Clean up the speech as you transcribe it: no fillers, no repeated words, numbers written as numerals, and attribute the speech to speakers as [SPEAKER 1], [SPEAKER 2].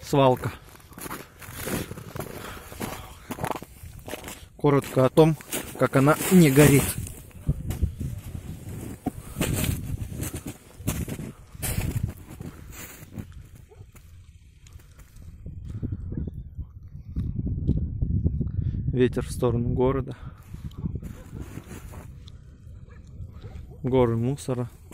[SPEAKER 1] свалка. Коротко о том, как она не горит. Ветер в сторону города. Горы мусора.